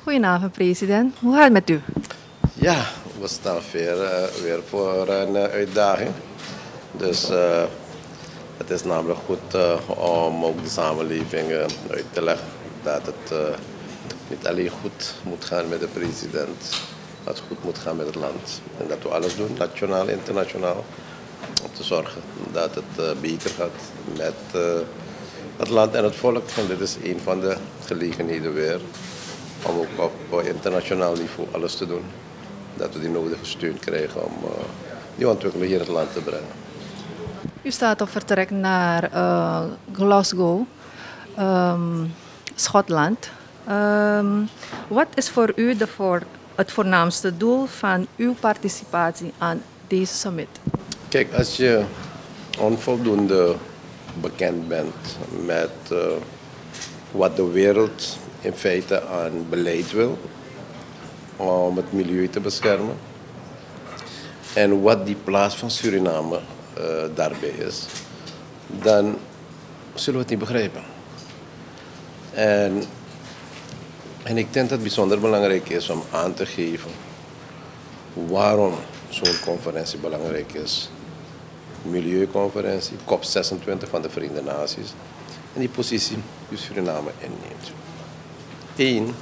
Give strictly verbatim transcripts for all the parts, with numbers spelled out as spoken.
Goedenavond, president. Hoe gaat het met u? Ja, we staan weer, uh, weer voor een uh, uitdaging. Dus uh, het is namelijk goed uh, om ook de samenleving uh, uit te leggen dat het uh, niet alleen goed moet gaan met de president, dat het goed moet gaan met het land. En dat we alles doen, nationaal en internationaal, om te zorgen dat het uh, beter gaat met uh, het land en het volk. En dit is een van de gelegenheden weer om ook op internationaal niveau alles te doen. Dat we die nodige steun krijgen om uh, die ontwikkeling hier in het land te brengen. U staat op vertrek naar uh, Glasgow, um, Schotland. Um, wat is voor u de voor, het voornaamste doel van uw participatie aan deze summit? Kijk, als je onvoldoende bekend bent met uh, wat de wereld in feite aan beleid wil om het milieu te beschermen en wat die plaats van Suriname uh, daarbij is, dan zullen we het niet begrijpen. En, en ik denk dat het bijzonder belangrijk is om aan te geven waarom zo'n conferentie belangrijk is. Milieuconferentie, COP zesentwintig van de Verenigde Naties en die positie die Suriname inneemt. Eén,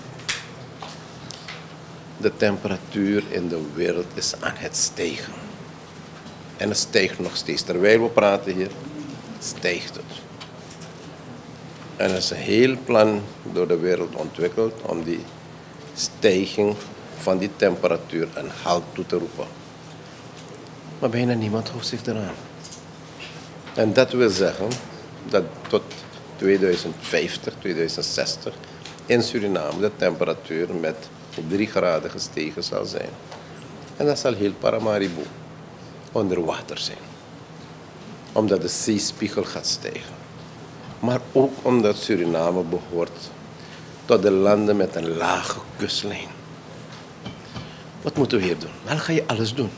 de temperatuur in de wereld is aan het stijgen. En het stijgt nog steeds. Terwijl we praten hier, stijgt het. En er is een heel plan door de wereld ontwikkeld om die stijging van die temperatuur een halt toe te roepen. Maar bijna niemand houdt zich eraan. En dat wil zeggen dat tot tweeduizend vijftig, tweeduizend zestig in Suriname de temperatuur met drie graden gestegen zal zijn. En dan zal heel Paramaribo onder water zijn. Omdat de zeespiegel gaat stijgen. Maar ook omdat Suriname behoort tot de landen met een lage kustlijn. Wat moeten we hier doen? Wel ga je alles doen.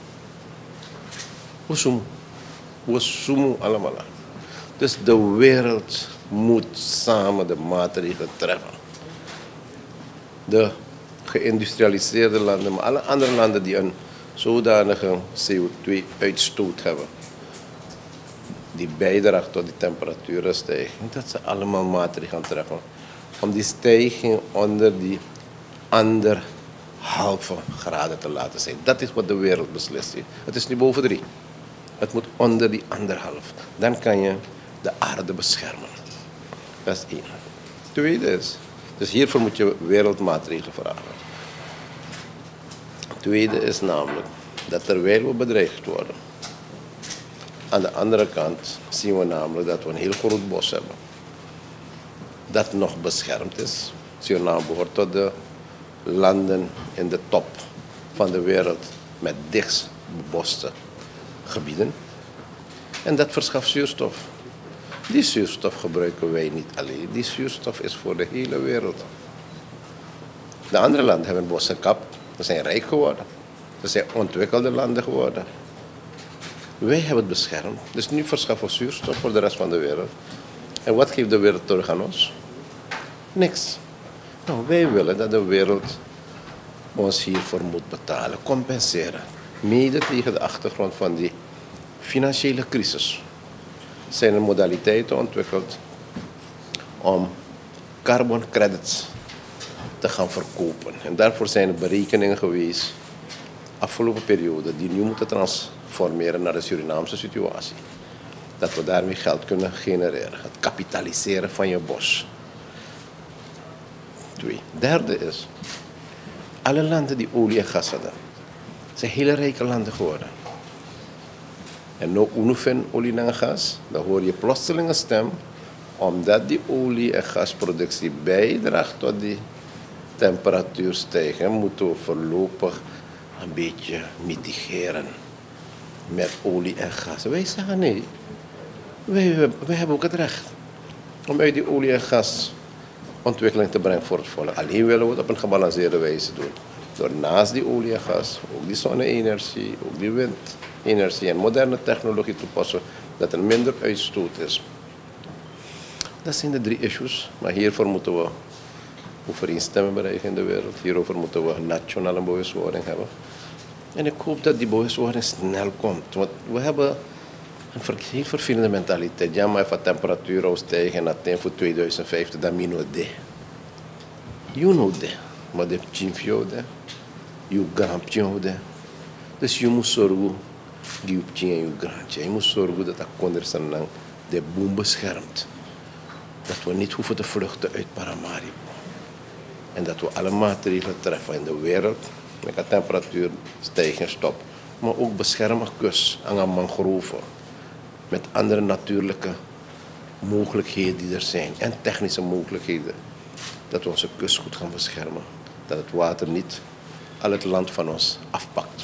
We zoomen. We zoomen allemaal aan. Dus de wereld moet samen de maatregelen treffen. De geïndustrialiseerde landen, maar alle andere landen die een zodanige C O twee uitstoot hebben, die bijdraagt tot die temperaturenstijging, dat ze allemaal maatregelen treffen om die stijging onder die anderhalve graden te laten zijn. Dat is wat de wereld beslist heeft. Het is niet boven drie. Het moet onder die anderhalf. Dan kan je de aarde beschermen. Dat is één. Tweede is, dus hiervoor moet je wereldmaatregelen vragen. Tweede is namelijk dat terwijl we bedreigd worden, aan de andere kant zien we namelijk dat we een heel groot bos hebben. Dat nog beschermd is. Suriname behoort tot de landen in de top van de wereld met dichtst beboste gebieden. En dat verschaft zuurstof. Die zuurstof gebruiken wij niet alleen. Die zuurstof is voor de hele wereld. De andere landen hebben bossen gekapt. Ze zijn rijk geworden. Ze zijn ontwikkelde landen geworden. Wij hebben het beschermd. Dus nu verschaffen we zuurstof voor de rest van de wereld. En wat geeft de wereld terug aan ons? Niks. Nou, wij willen dat de wereld ons hiervoor moet betalen, compenseren. Mede tegen de achtergrond van die financiële crisis zijn er modaliteiten ontwikkeld om carbon credits te gaan verkopen. En daarvoor zijn er berekeningen geweest afgelopen periode die nu moeten transformeren naar de Surinaamse situatie. Dat we daarmee geld kunnen genereren. Het kapitaliseren van je bos. Twee. Derde is, alle landen die olie en gas hadden, zijn hele rijke landen geworden. En nu unofen olie en gas, dan hoor je plotseling een stem, omdat die olie- en gasproductie bijdraagt tot die temperatuurstijging, moeten we voorlopig een beetje mitigeren met olie en gas. Wij zeggen nee, wij, wij hebben ook het recht om uit die olie- en gasontwikkeling te brengen voor het volk. Alleen willen we het op een gebalanceerde wijze doen. Door naast die olie en gas ook die zonne-energie, ook die windenergie en moderne technologie toepassen, dat er minder uitstoot is. Dat zijn de drie issues, maar hiervoor moeten we overeenstemming bereiken in de wereld. Hierover moeten we nationaal een bewustwording hebben. En ik hoop dat die bewustwording snel komt. Want we hebben een ver- heel vervelende mentaliteit. Ja, maar even temperatuur stijgen naar tien voor tweeduizend vijftig, dan mino de. You know de. Maar de chinfio de. You grampje de. Dus je moet zorgen dat je op je grantje. Je moet zorgen dat de kondersen de boom beschermt. Dat we niet hoeven te vluchten uit Paramaribo. En dat we alle maatregelen treffen in de wereld. Met de temperatuur stijgen stop. Maar ook beschermen kust aan mangroven. Met andere natuurlijke mogelijkheden die er zijn. En technische mogelijkheden. Dat we onze kust goed gaan beschermen. Dat het water niet al het land van ons afpakt.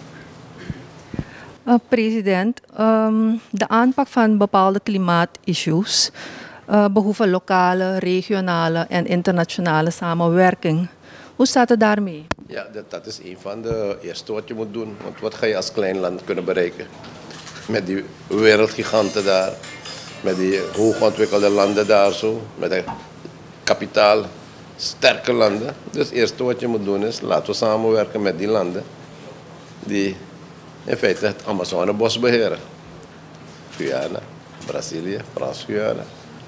Uh, president, um, de aanpak van bepaalde klimaatissues uh, behoeven lokale, regionale en internationale samenwerking. Hoe staat het daarmee? Ja, dat, dat is een van de eerste wat je moet doen. Want wat ga je als klein land kunnen bereiken? Met die wereldgiganten daar. Met die hoogontwikkelde landen daar zo. Met de kapitaalsterke landen. Dus het eerste wat je moet doen is, laten we samenwerken met die landen. Die in feite het Amazonebos beheren. Guyana, Brazilië, Frans-Guyana.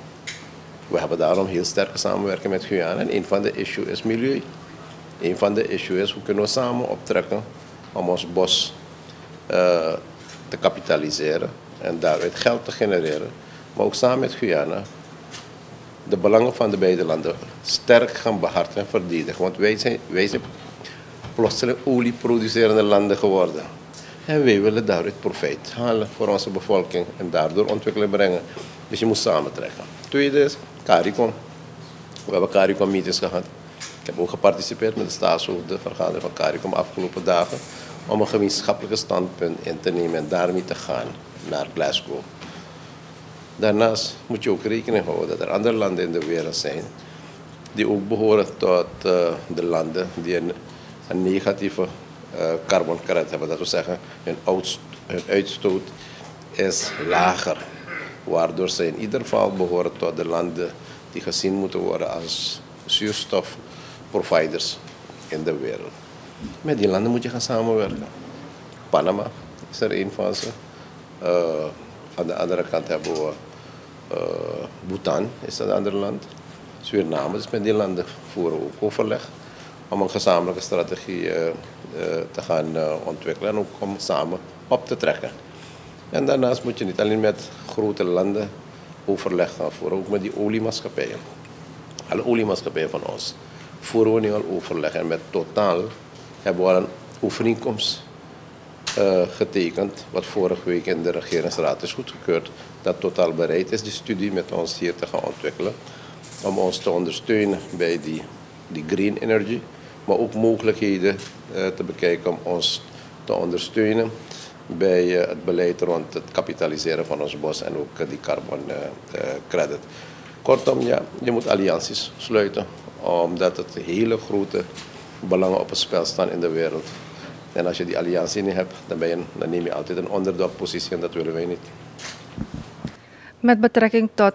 We hebben daarom heel sterke samenwerking met Guyana. En een van de issues is milieu. Een van de issues is hoe kunnen we samen optrekken om ons bos uh, te kapitaliseren en daaruit geld te genereren. Maar ook samen met Guyana de belangen van de beide landen sterk gaan behartigen en verdedigen. Want wij zijn, wij zijn plotseling olieproducerende landen geworden. En wij willen daaruit profijt halen voor onze bevolking en daardoor ontwikkeling brengen. Dus je moet samentrekken. Tweede is CARICOM. We hebben CARICOM meetings gehad. Ik heb ook geparticipeerd met de staatshoofd, de vergadering van CARICOM de afgelopen dagen. Om een gemeenschappelijke standpunt in te nemen en daarmee te gaan naar Glasgow. Daarnaast moet je ook rekening houden dat er andere landen in de wereld zijn. Die ook behoren tot uh, de landen die een, een negatieve uh, carbon credit hebben. Dat wil zeggen, hun, uitst hun uitstoot is lager. Waardoor ze in ieder geval behoren tot de landen die gezien moeten worden als zuurstofproviders in de wereld. Met die landen moet je gaan samenwerken. Panama is er een van ze. Uh, aan de andere kant hebben we uh, Bhutan, is dat een ander land. Suriname, dus met die landen voeren we ook overleg om een gezamenlijke strategie uh, uh, te gaan uh, ontwikkelen en ook om samen op te trekken. En daarnaast moet je niet alleen met grote landen overleg gaan voeren, ook met die oliemaatschappijen. Alle oliemaatschappijen van ons voeren we nu al overleg en met Totaal hebben we al een overeenkomst uh, getekend, wat vorige week in de regeringsraad is goedgekeurd, dat Totaal bereid is die studie met ons hier te gaan ontwikkelen, om ons te ondersteunen bij die, die green energy, maar ook mogelijkheden uh, te bekijken om ons te ondersteunen bij uh, het beleid rond het kapitaliseren van ons bos en ook uh, die carbon uh, uh, credit. Kortom, ja, je moet allianties sluiten, omdat het hele grote belangen op het spel staan in de wereld. En als je die alliantie niet hebt, dan, ben je, dan neem je altijd een underdog-positie en dat willen wij niet. Met betrekking tot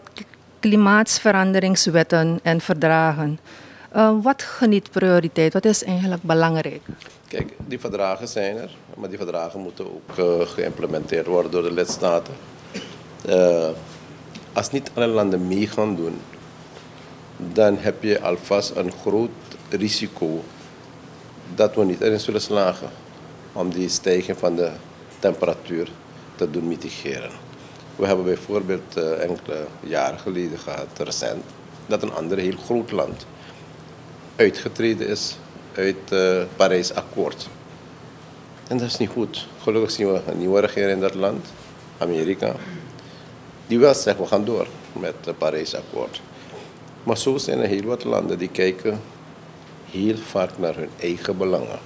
klimaatsveranderingswetten en verdragen, uh, wat geniet prioriteit? Wat is eigenlijk belangrijk? Kijk, die verdragen zijn er, maar die verdragen moeten ook uh, geïmplementeerd worden door de lidstaten. Uh, als niet alle landen mee gaan doen, dan heb je alvast een groot risico dat we niet erin zullen slagen om die stijging van de temperatuur te doen mitigeren. We hebben bijvoorbeeld uh, enkele jaren geleden gehad, recent, dat een ander heel groot land uitgetreden is uit het uh, Parijsakkoord. En dat is niet goed. Gelukkig zien we een nieuwe regering in dat land, Amerika, die wel zegt, we gaan door met het Parijsakkoord. Maar zo zijn er heel wat landen die kijken heel vaak naar hun eigen belangen.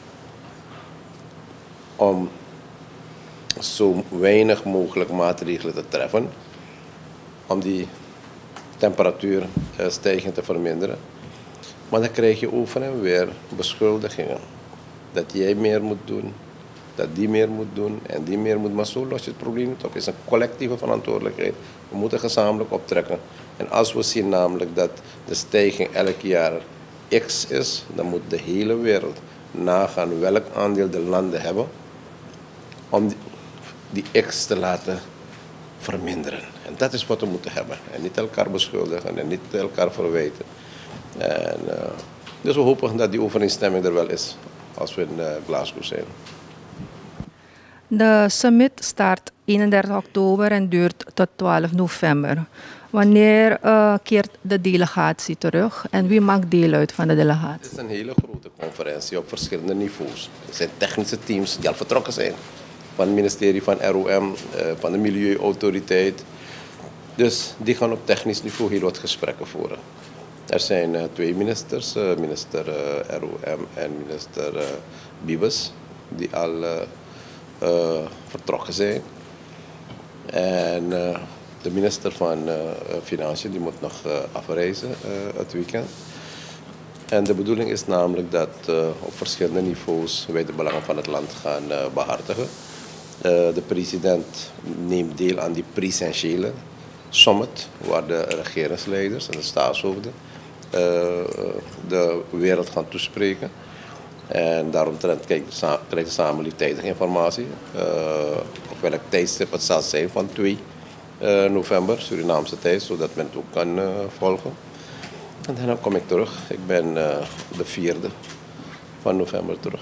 Om zo weinig mogelijk maatregelen te treffen om die temperatuurstijging te verminderen. Maar dan krijg je over en weer beschuldigingen. Dat jij meer moet doen, dat die meer moet doen en die meer moet. Maar zo los je het probleem niet op. Het is een collectieve verantwoordelijkheid. We moeten gezamenlijk optrekken. En als we zien namelijk dat de stijging elk jaar X is, dan moet de hele wereld nagaan welk aandeel de landen hebben om die, die X te laten verminderen. En dat is wat we moeten hebben. En niet elkaar beschuldigen en niet elkaar verwijten. En, uh, dus we hopen dat die overeenstemming er wel is als we in uh, Glasgow zijn. De summit start eenendertig oktober en duurt tot twaalf november. Wanneer uh, keert de delegatie terug en wie maakt deel uit van de delegatie? Het is een hele grote conferentie op verschillende niveaus. Er zijn technische teams die al vertrokken zijn. Van het ministerie van R O M, uh, van de Milieuautoriteit. Dus die gaan op technisch niveau heel wat gesprekken voeren. Er zijn uh, twee ministers, uh, minister uh, R O M en minister uh, Biebes, die al uh, uh, vertrokken zijn. En uh, de minister van uh, Financiën die moet nog uh, afreizen uh, het weekend. En de bedoeling is namelijk dat uh, op verschillende niveaus wij de belangen van het land gaan uh, behartigen. Uh, de president neemt deel aan die presidentiële summit, waar de regeringsleiders en de staatshoofden uh, de wereld gaan toespreken. En daaromtrent krijgt de samenleving tijdige informatie uh, op welk tijdstip het zal zijn van twee november, Surinaamse tijd, zodat men het ook kan uh, volgen. En dan kom ik terug. Ik ben uh, de vierde van november terug.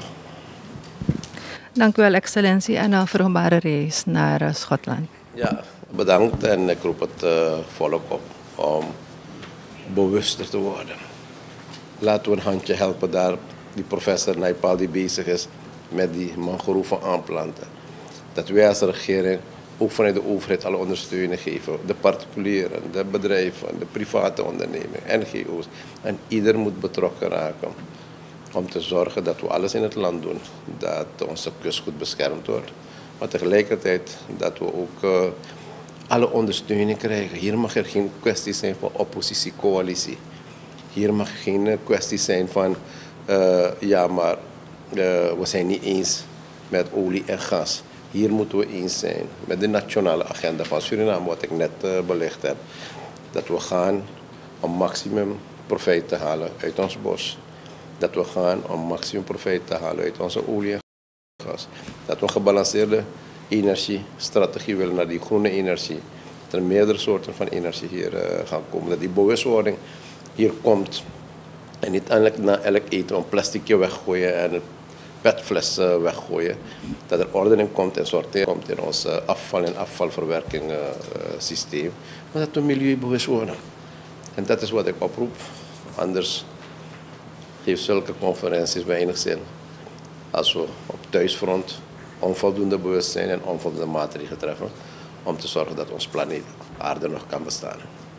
Dank u wel, excellentie, en een vruchtbare reis naar uh, Schotland. Ja, bedankt en ik roep het uh, volk op om bewuster te worden. Laten we een handje helpen daar, die professor Naipaul die bezig is met die mangroven aanplanten. Dat wij als regering ook vanuit de overheid alle ondersteuning geven. De particulieren, de bedrijven, de private ondernemingen, N G O's. En ieder moet betrokken raken om te zorgen dat we alles in het land doen. Dat onze kust goed beschermd wordt. Maar tegelijkertijd dat we ook uh, alle ondersteuning krijgen. Hier mag er geen kwestie zijn van oppositie-coalitie. Hier mag geen kwestie zijn van, uh, ja maar uh, we zijn niet eens met olie en gas. Hier moeten we eens zijn met de nationale agenda van Suriname, wat ik net uh, belicht heb. Dat we gaan om maximum profijt te halen uit ons bos. Dat we gaan om maximum profijt te halen uit onze olie en gas. Dat we een gebalanceerde energiestrategie willen naar die groene energie. Dat er meerdere soorten van energie hier uh, gaan komen. Dat die bewustwording hier komt. En niet elk, na elk eten een plasticje weggooien en een petfles uh, weggooien. Dat er ordening komt en sortering komt in ons uh, afval- en afvalverwerking uh, uh, systeem. Maar dat we milieubewust worden. En dat is wat ik oproep. Anders heeft zulke conferenties weinig zin. Als we op thuisfront onvoldoende bewustzijn en onvoldoende maatregelen treffen om te zorgen dat ons planeet aarde nog kan bestaan.